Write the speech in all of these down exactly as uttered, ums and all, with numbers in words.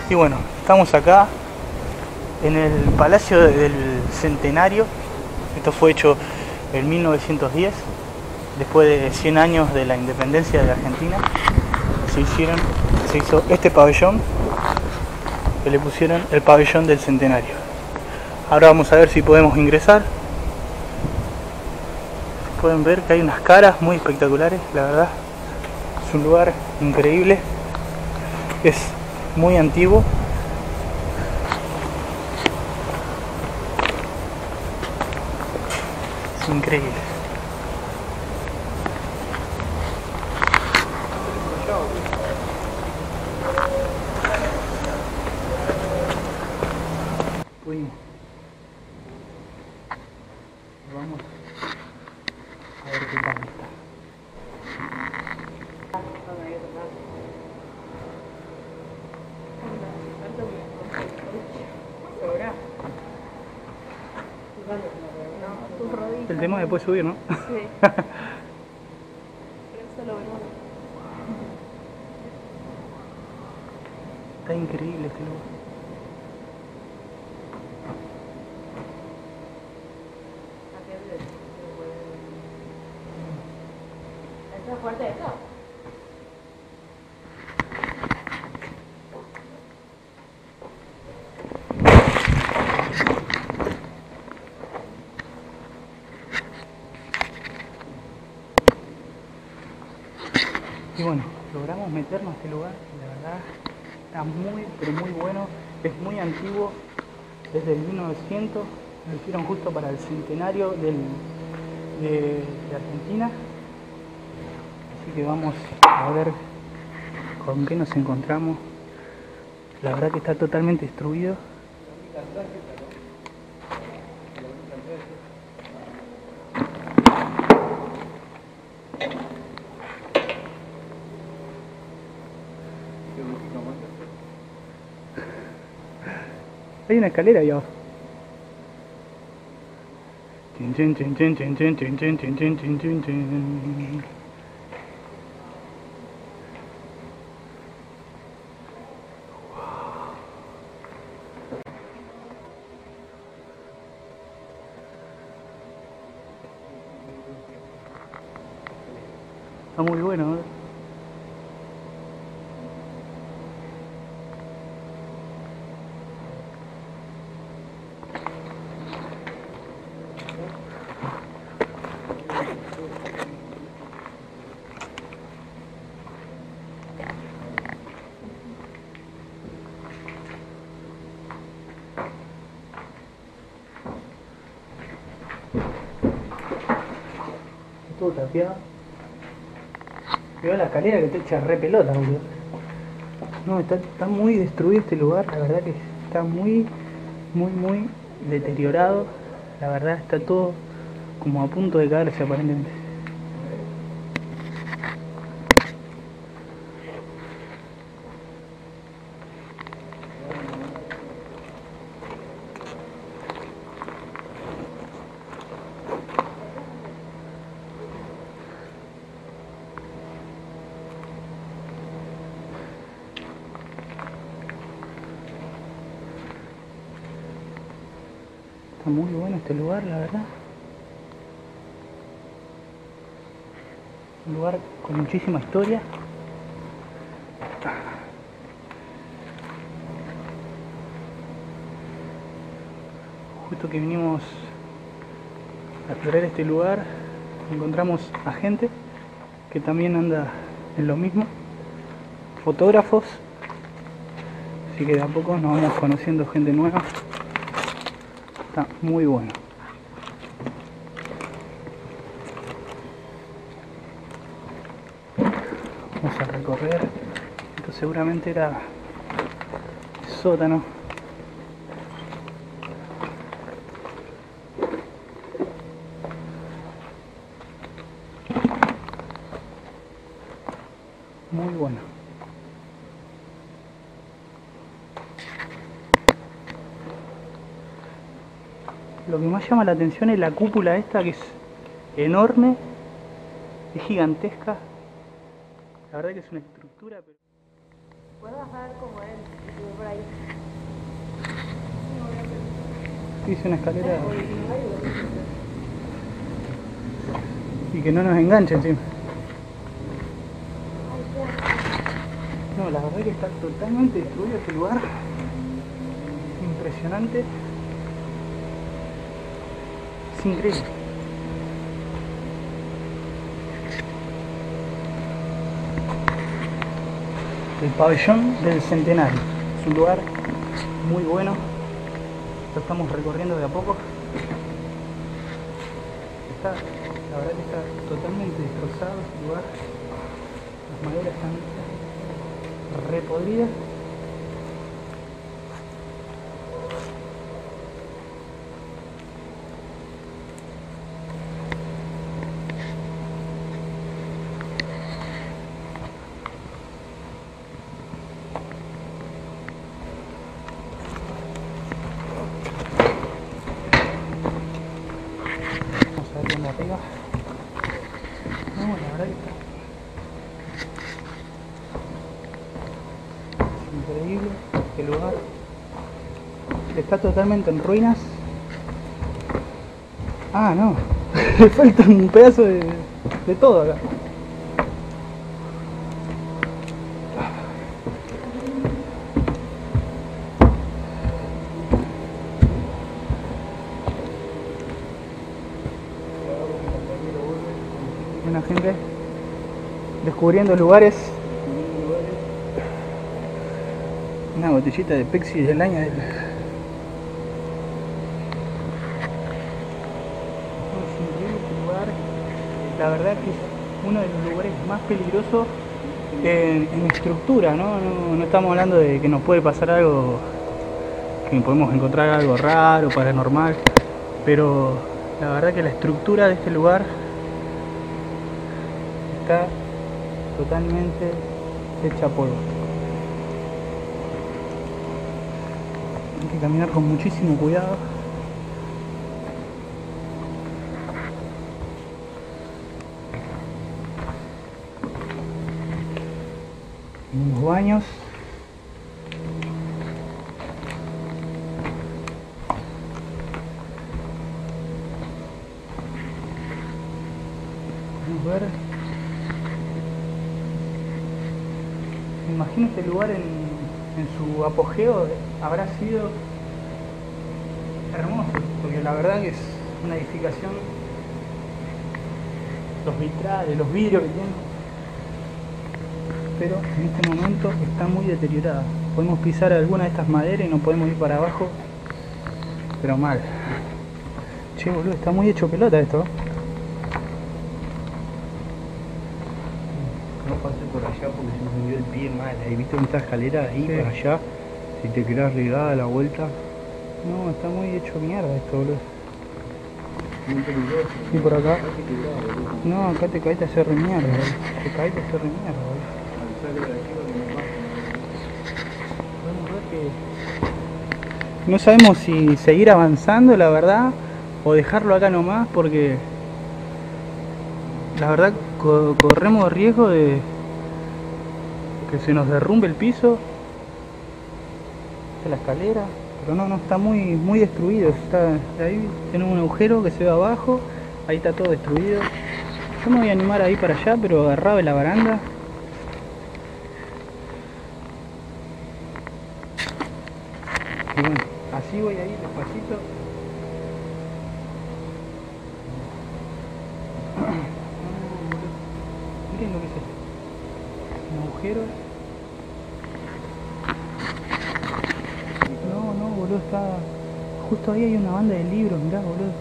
Y bueno, estamos acá en el Palacio del Centenario. Esto fue hecho en mil novecientos diez, después de cien años de la independencia de la Argentina. Se hicieron, se hizo este pabellón, que le pusieron el pabellón del Centenario. Ahora vamos a ver si podemos ingresar. Pueden ver que hay unas caras muy espectaculares, la verdad. Es un lugar increíble. Es muy antiguo. Es increíble. Fuimos. Vamos a ver qué tal está. El tema es después subir, ¿no? Sí. Está increíble este lugar. ¿Esta es fuerte esto? Y bueno, logramos meternos a este lugar, la verdad está muy, pero muy bueno, es muy antiguo, desde el mil novecientos, lo hicieron justo para el centenario del, de, de Argentina, así que vamos a ver con qué nos encontramos. La verdad que está totalmente destruido. Hay una escalera ahí abajo. Está muy bueno, ¿eh? Todo tapiado. Veo la escalera que te echa re pelota, boludo. No, está, está muy destruido este lugar, la verdad que está muy, muy, muy deteriorado. La verdad está todo como a punto de caerse aparentemente. Está muy bueno este lugar, la verdad. Un lugar con muchísima historia. Justo que vinimos a explorar este lugar, encontramos a gente que también anda en lo mismo, fotógrafos, así que de a poco nos vamos conociendo gente nueva. Está muy bueno. Vamos a recorrer. Esto seguramente era el sótano. Muy bueno. Lo que más llama la atención es la cúpula esta, que es enorme, es gigantesca. La verdad que es una estructura, pero... ¿Puedo bajar como él y subir por ahí? Hice una escalera. Y que no nos enganche encima. No, la verdad que está totalmente destruido este lugar. Impresionante. Es increíble. El pabellón del Centenario. Es un lugar muy bueno. Lo estamos recorriendo de a poco. Está, la verdad que está totalmente destrozado este lugar. Las maderas están re podridas. Vamos a ver bien de arriba. No, la verdad que está increíble este lugar. Está totalmente en ruinas. Ah, no. Le falta un pedazo de, de todo acá. Buena gente. Descubriendo lugares. Una botellita de Pepsi del año del... La verdad que es uno de los lugares más peligrosos en, en estructura, ¿no? ¿no? No estamos hablando de que nos puede pasar algo, que podemos encontrar algo raro, paranormal, pero la verdad que la estructura de este lugar está totalmente hecha polvo. Hay que caminar con muchísimo cuidado. Unos baños. Vamos a ver. Me imagino este lugar en, en su apogeo habrá sido hermoso, porque la verdad que es una edificación, los vitrales, los vidrios que tiene, pero en este momento está muy deteriorada. Podemos pisar alguna de estas maderas y no podemos ir para abajo, pero mal. Che, boludo, está muy hecho pelota esto. No pases por allá porque se me dio el pie mal. Ahí viste una escalera ahí Sí. para allá. Si te querés arriesgar a la vuelta, No, está muy hecho mierda esto, boludo. muy peligroso. Y por acá. No te quebrás, boludo. No, acá te caíste a hacer re mierda, boludo. Te caíste a hacer re mierda, boludo. Avisale de aquí lo que me pasa. Podemos ver que no sabemos si seguir avanzando, la verdad, o dejarlo acá nomás, porque la verdad co corremos riesgo de que se nos derrumbe el piso. Esta es la escalera, pero no, no, está muy, muy destruido. Está, ahí tenemos un agujero que se ve abajo, ahí está todo destruido. Yo me voy a animar ahí para allá, pero agarrado de la baranda. Y bueno, así voy ahí despacito. Miren lo que es esto. Un agujero. No, no, boludo, está... Justo ahí hay una banda de libros, mirá, boludo.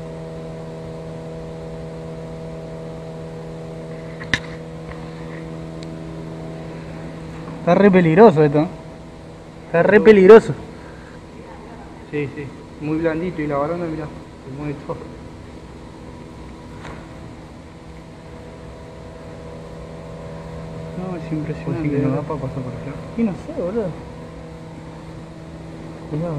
Está re peligroso esto. Está re peligroso. Sí, sí, muy blandito y la baranda, mirá, se mueve todo. No, es impresionante. Así que no da ¿verdad? para pasar por allá. Y no sé, boludo. Cuidado,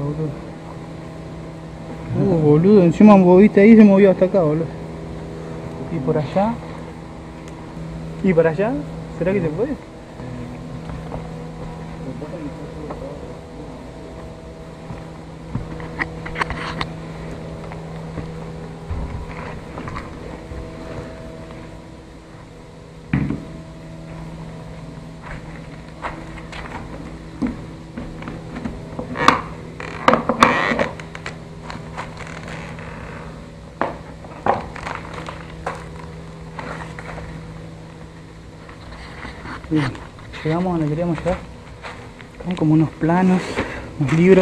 boludo. Uh, boludo, encima vos viste ahí se movió hasta acá, boludo. Y por allá. ¿Y para allá? ¿Será que se puede? Bien, llegamos a donde queríamos llegar. Son como unos planos, unos libros.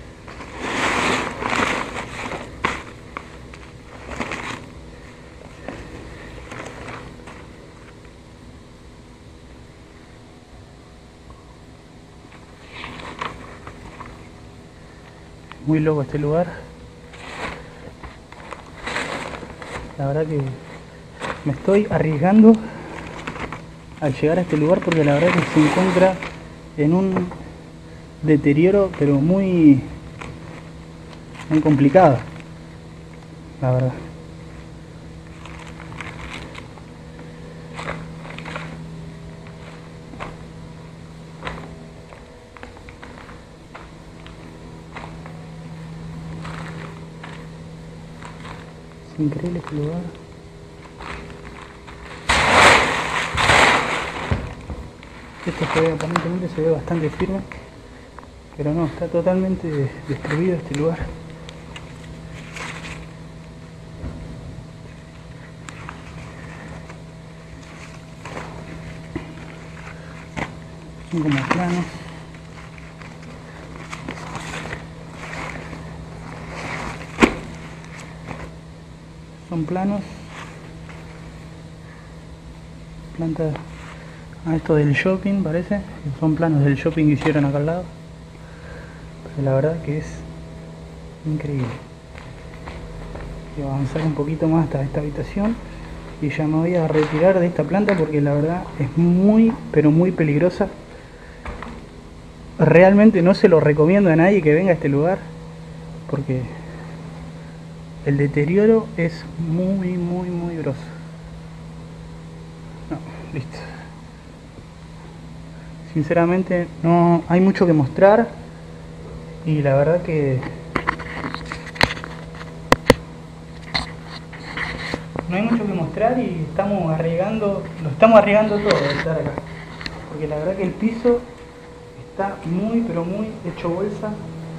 Muy loco este lugar. La verdad que me estoy arriesgando al llegar a este lugar porque la verdad que se encuentra en un deterioro pero muy muy complicado, la verdad. Es increíble este lugar. Esto se ve, aparentemente se ve bastante firme, pero no, está totalmente destruido este lugar. Son como planos. Son planos. Plantas. Ah, esto del shopping parece. Son planos del shopping que hicieron acá al lado. Pero la verdad que es increíble. Voy a avanzar un poquito más hasta esta habitación. Y ya me voy a retirar de esta planta porque la verdad es muy, pero muy peligrosa. Realmente no se lo recomiendo a nadie que venga a este lugar. Porque el deterioro es muy, muy, muy grosso. No, listo. Sinceramente no hay mucho que mostrar y la verdad que no hay mucho que mostrar y estamos arriesgando, lo estamos arriesgando todo de estar acá, porque la verdad que el piso está muy pero muy hecho bolsa.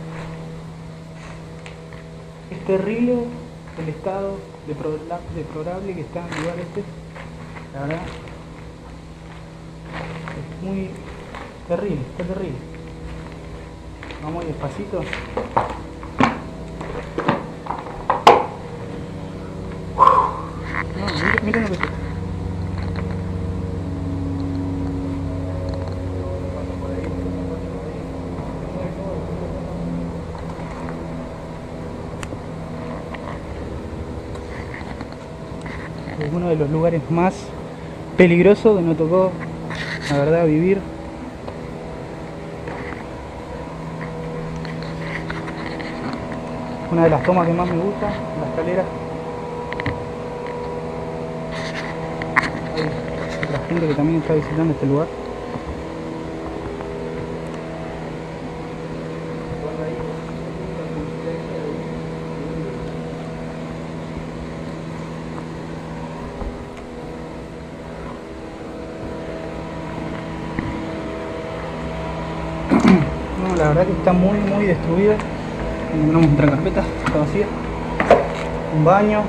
Es terrible el estado deplorable que está en el lugar este, la verdad es muy terrible, está terrible. Vamos despacito. No, miren, miren lo que es esto. Es uno de los lugares más peligrosos que nos tocó, la verdad, vivir. Una de las tomas que más me gusta, la escalera. Hay otra gente que también está visitando este lugar. No, la verdad que está muy muy destruida. Encontramos otra carpeta, está vacía. Un baño.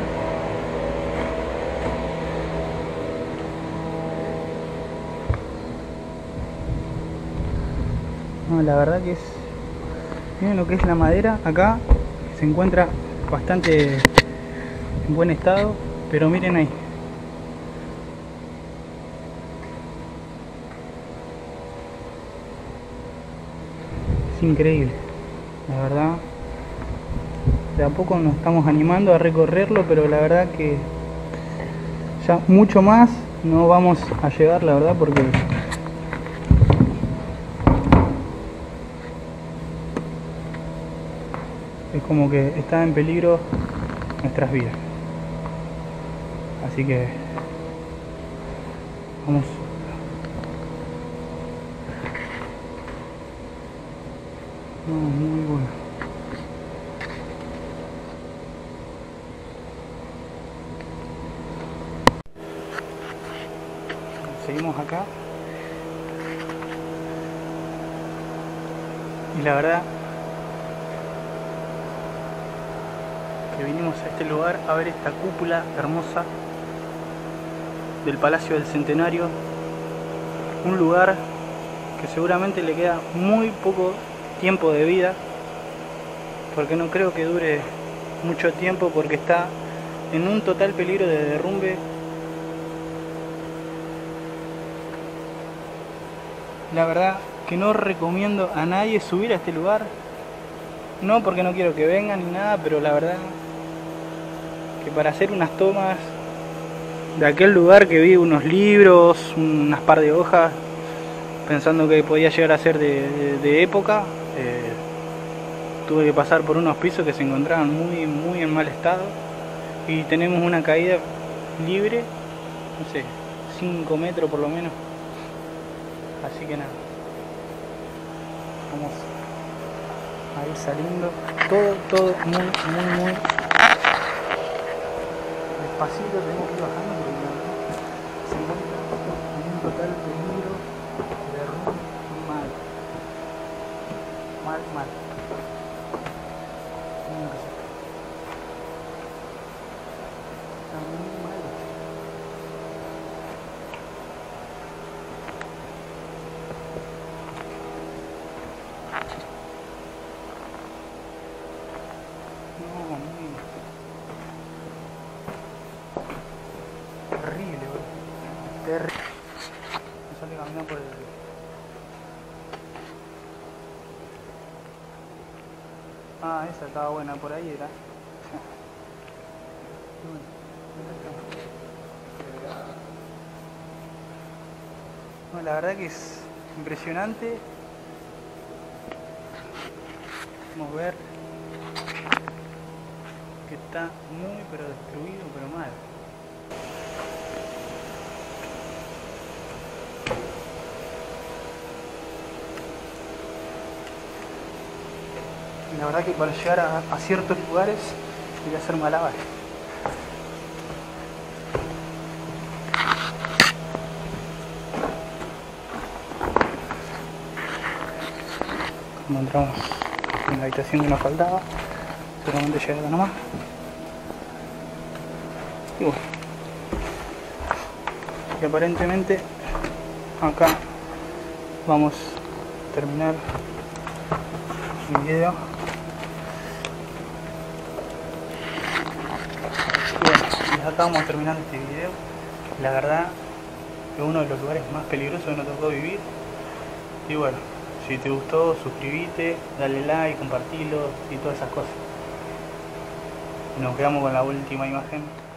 No, la verdad que es... Miren lo que es la madera acá. Se encuentra bastante en buen estado. Pero miren ahí. Es increíble. La verdad. De a poco nos estamos animando a recorrerlo, pero la verdad que ya mucho más no vamos a llegar, la verdad, porque es como que está en peligro nuestras vidas. Así que vamos. No, muy bueno. Seguimos acá y la verdad que vinimos a este lugar a ver esta cúpula hermosa del Palacio del Centenario, un lugar que seguramente le queda muy poco tiempo de vida, porque no creo que dure mucho tiempo, porque está en un total peligro de derrumbe. La verdad que no recomiendo a nadie subir a este lugar, no porque no quiero que vengan ni nada, pero la verdad que para hacer unas tomas de aquel lugar, que vi unos libros, unas par de hojas, pensando que podía llegar a ser de, de, de época, eh, tuve que pasar por unos pisos que se encontraban muy muy en mal estado, y tenemos una caída libre, no sé, cinco metros por lo menos, así que nada, vamos a ir saliendo, todo, todo muy, muy, muy despacito, tenemos que ir bajando porque la verdad se encuentra en un total peligro de derrumbe mal, mal, mal. Está muy mal. No, muy terrible, bro. Terrible. Me sale caminando por el... Ah, esa estaba buena, por ahí era. No, la verdad que es impresionante. Vamos a ver que está muy pero destruido, pero mal. La verdad que para llegar a, a ciertos lugares hay que hacer malabares. Como entramos en la habitación que nos faltaba, seguramente llega acá nomás. Y bueno, y aparentemente acá vamos a terminar el video. Y bueno, y acá vamos a terminar este video. La verdad que es uno de los lugares más peligrosos que nos tocó vivir. Y bueno, si te gustó, suscríbete, dale like, compartilo y todas esas cosas. Nos quedamos con la última imagen.